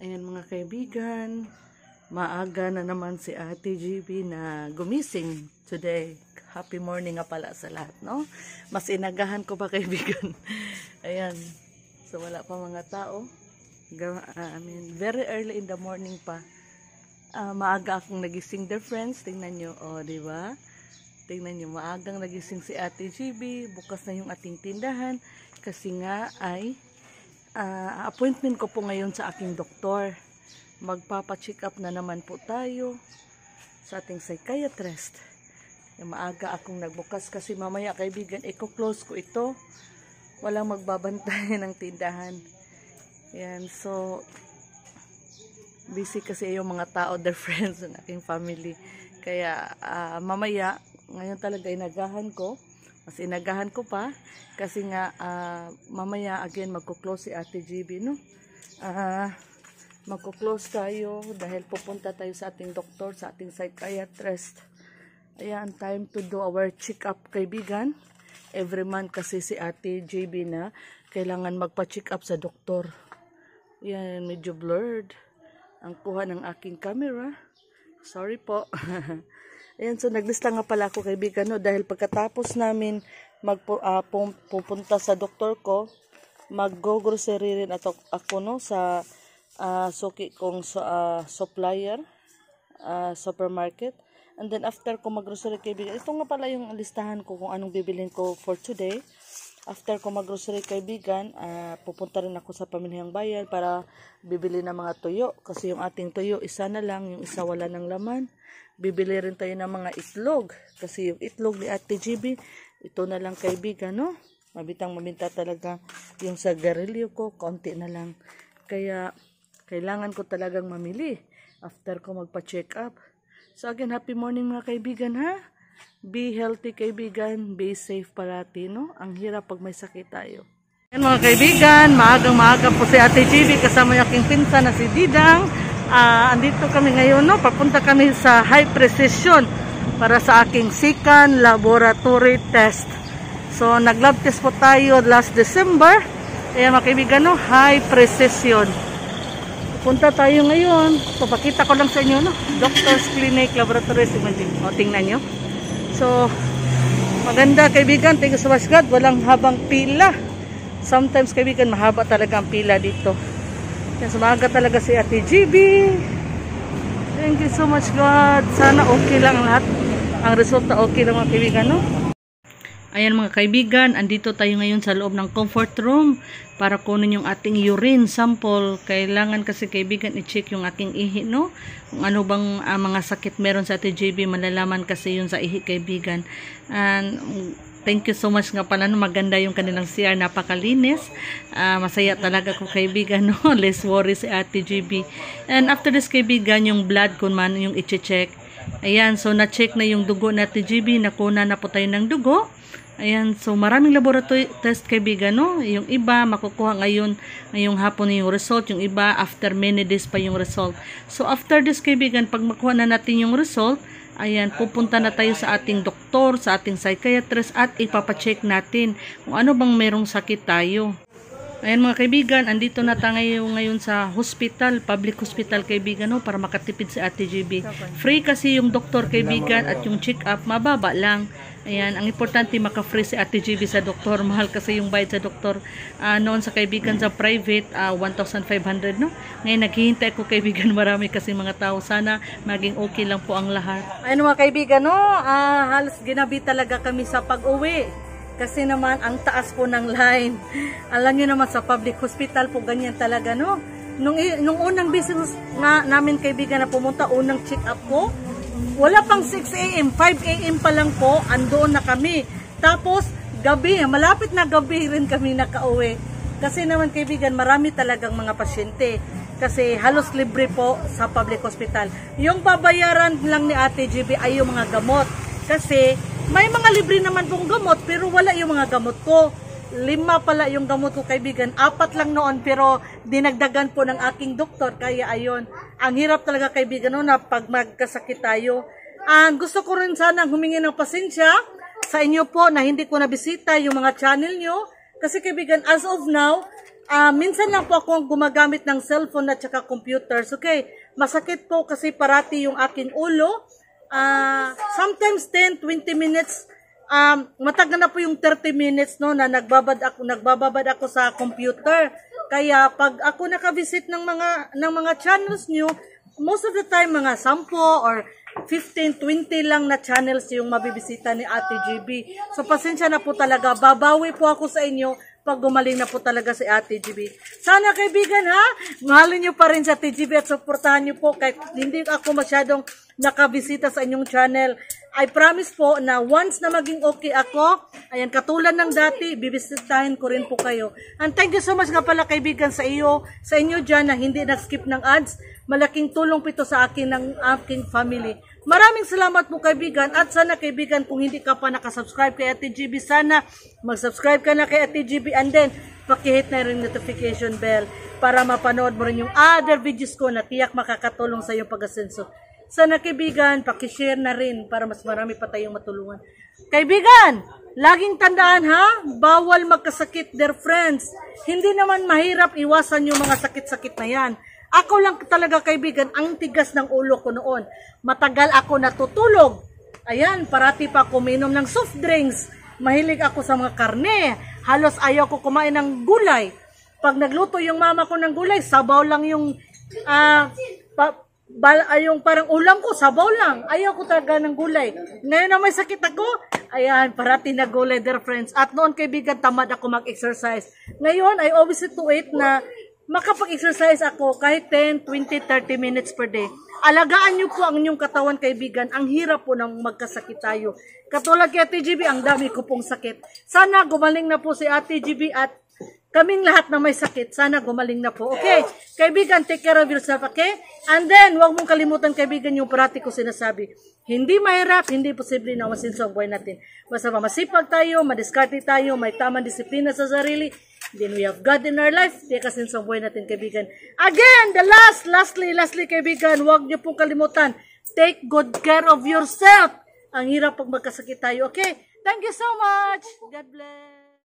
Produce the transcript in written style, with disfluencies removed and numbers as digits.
Ayan mga kaibigan, maaga na naman si Ate GB na gumising today. Happy morning nga pala sa lahat, no? Mas inagahan ko pa kaibigan. Ayan, so wala pa mga tao. Very early in the morning pa. Maaga akong nagising there friends. Tingnan nyo, di ba? Tingnan nyo, maagang nagising si Ate GB. Bukas na yung ating tindahan. Kasi nga ay appointment ko po ngayon sa aking doktor. Magpapa-check up na naman po tayo sa ating psychiatrist. Maaga akong nagbukas kasi mamaya kaibigan, i-close ko ito. Walang magbabantay ng tindahan. Yan, so busy kasi yung mga tao, their friends, ng aking family. Kaya mamaya, ngayon talaga inagahan ko. Mas inagahan ko pa kasi nga mamaya again magko-close si Ate GB, no? Magko-close tayo dahil pupunta tayo sa ating doktor, sa ating psychiatrist. Ayan, time to do our check-up kaibigan. Every month kasi si Ate GB na kailangan magpa-check up sa doktor. Ayan, medyo blurred ang kuha ng aking camera. Sorry po. Ayan, so naglista nga pala ako kaibigan, no, dahil pagkatapos namin pupunta sa doktor ko, mag-grocery rin ako, no, sa suki kong supplier, supermarket. And then after ko mag-grocery kaibigan, ito nga pala yung listahan ko kung anong bibilhin ko for today. After ko mag-grocery kaibigan, pupunta rin ako sa Pamilihang Bayan para bibili ng mga tuyo. Kasi yung ating tuyo, isa na lang, yung isa wala ng laman. Bibili rin tayo ng mga itlog. Kasi yung itlog ni Ate GB, ito na lang kaibigan, no? Mabitang-mabinta talaga. Yung sa garilyo ko, konti na lang. Kaya, kailangan ko talagang mamili after ko magpa-check up. So again, happy morning mga kaibigan, ha? Be healthy kaibigan, be safe parati, no? Ang hirap pag may sakit tayo. Yan mga kaibigan, maagang-maaga po si Ate GB kasama yung aking pinsan na si Didang. Andito kami ngayon, no? Papunta kami sa high precision para sa aking second laboratory test. So nag-lab test po tayo last December. Ayan mga kaibigan, no? High precision. Punta tayo ngayon. Papakita ko lang sa inyo, no? Doctor's Clinic Laboratories Imaging. O, tingnan nyo. So, maganda kaibigan. Thank you so much God. Walang habang pila. Sometimes kaibigan, mahaba talaga ang pila dito. Yan, sumaga talaga si Ate GB. Thank you so much God. Sana okay lang lahat. Ang resulta okay lang mga kaibigan, no? Ayan mga kaibigan, andito tayo ngayon sa loob ng comfort room para kunin yung ating urine sample. Kailangan kasi kaibigan i-check yung aking ihi, no? Kung ano bang mga sakit meron sa Ate GB, malalaman kasi yun sa ihi kaibigan. And thank you so much nga pala, no? Maganda yung kanilang CR, napakalinis. Masaya talaga ko kaibigan, no? Less worry si Ate GB. And after this kaibigan, yung blood ko man yung i-check. Ayan, so na-check na yung dugo na Ate GB, nakuna na po tayo ng dugo. Ayan, so maraming laboratory test kaibigan, no? Yung iba makukuha ngayong hapon yung result, yung iba after many days pa yung result. So after this kaibigan, pag makuha na natin yung result, ayan, pupunta na tayo sa ating doktor, sa ating psychiatrist at ipapacheck natin kung ano bang merong sakit tayo. Ayan mga kaibigan, andito na tayo ngayon sa hospital, public hospital kaibigan, no, para makatipid si Ate GB. Free kasi yung doktor kaibigan at yung check-up mababa lang. Ayan, ang importante maka-free si Ate GB sa doktor. Mahal kasi yung bayad sa doktor. Noon sa kaibigan sa private, 1,500, no? Ngayon naghihintay ako kaibigan, marami kasi mga tao. Sana maging okay lang po ang lahat. Ayan mga kaibigan, no? Halos ginabi talaga kami sa pag-uwi. Kasi naman, ang taas po ng line. Alam niyo naman, sa public hospital po, ganyan talaga, no? Nung unang business namin, kaibigan, na pumunta, unang check-up ko, wala pang 6 AM, 5 AM pa lang po, andoon na kami. Tapos, gabi, malapit na gabi rin kami nakauwi. Kasi naman, kaibigan, marami talagang mga pasyente. Kasi halos libre po sa public hospital. Yung babayaran lang ni Ate GB ay yung mga gamot. Kasi, may mga libre naman pong gamot, pero wala yung mga gamot ko. 5 pala yung gamot ko kaibigan. 4 lang noon, pero dinagdagan po ng aking doktor. Kaya ayon, ang hirap talaga kaibigan, no, na pag magkasakit tayo. Gusto ko rin sana humingi ng pasensya sa inyo po na hindi ko nabisita yung mga channel nyo. Kasi kaibigan, as of now, Minsan lang po ako gumagamit ng cellphone at saka computers. Okay, masakit po kasi parati yung aking ulo. Sometimes 10-20 minutes, matagal na po yung 30 minutes no, na nagbababad ako sa computer. Kaya pag ako nakavisit ng mga channels nyo, most of the time mga 10 or 15-20 lang na channels yung mabibisita ni Ate GB. So pasensya na po talaga, babawi po ako sa inyo pag gumaling na po talaga si Ate GB. Sana kaibigan ha, mahalin nyo pa rin sa Ate GB at suportahan nyo po kahit hindi ako masyadong nakabisita sa inyong channel. I promise po na once na maging okay ako, ayan, katulad ng dati, bibisitahin ko rin po kayo. And thank you so much nga pala kaibigan sa inyo dyan na hindi nag-skip ng ads. Malaking tulong po ito sa akin ng aking family. Maraming salamat po kaibigan at sana kaibigan kung hindi ka pa nakasubscribe kay Ate GB, sana mag-subscribe ka na kay Ate GB and then pakihit na rin notification bell para mapanood mo rin yung other videos ko na tiyak makakatulong sa iyong pag-asenso. Sana kaibigan, pakishare na rin para mas marami pa tayong matulungan. Kaibigan, laging tandaan ha, bawal magkasakit dear friends. Hindi naman mahirap iwasan yung mga sakit-sakit na yan. Ako lang talaga kaibigan, ang tigas ng ulo ko noon. Matagal ako natutulog. Ayan, parati pa ako minom ng soft drinks. Mahilig ako sa mga karne. Halos ayaw ko kumain ng gulay. Pag nagluto yung mama ko ng gulay, sabaw lang yung yung parang ulam ko, sabaw lang. Ayaw ko talaga ng gulay. Ngayon na may sakit ako, ayan, parati na gulay dear friends. At noon kaibigan, tamad ako mag-exercise. Ngayon, I always see to it na makapag-exercise ako kahit 10, 20, 30 minutes per day. Alagaan nyo po ang inyong katawan kaibigan. Ang hirap po nang magkasakit tayo. Katulad kay Ate GB, ang dami ko pong sakit. Sana gumaling na po si Ate GB at kaming lahat na may sakit, sana gumaling na po. Okay? Kaibigan, take care of yourself, okay? And then, huwag mong kalimutan, kaibigan, yung parati ko sinasabi. Hindi mahirap, hindi posible na masinso ang buhay natin. Basta masipag tayo, madiskarte tayo, may tamang disiplina sa sarili, then we have God in our life, tiyak kasinso ang buhay natin, kaibigan. Again, the lastly, kaibigan, huwag niyo pong kalimutan, take good care of yourself. Ang hirap pag magkasakit tayo, okay? Thank you so much. God bless.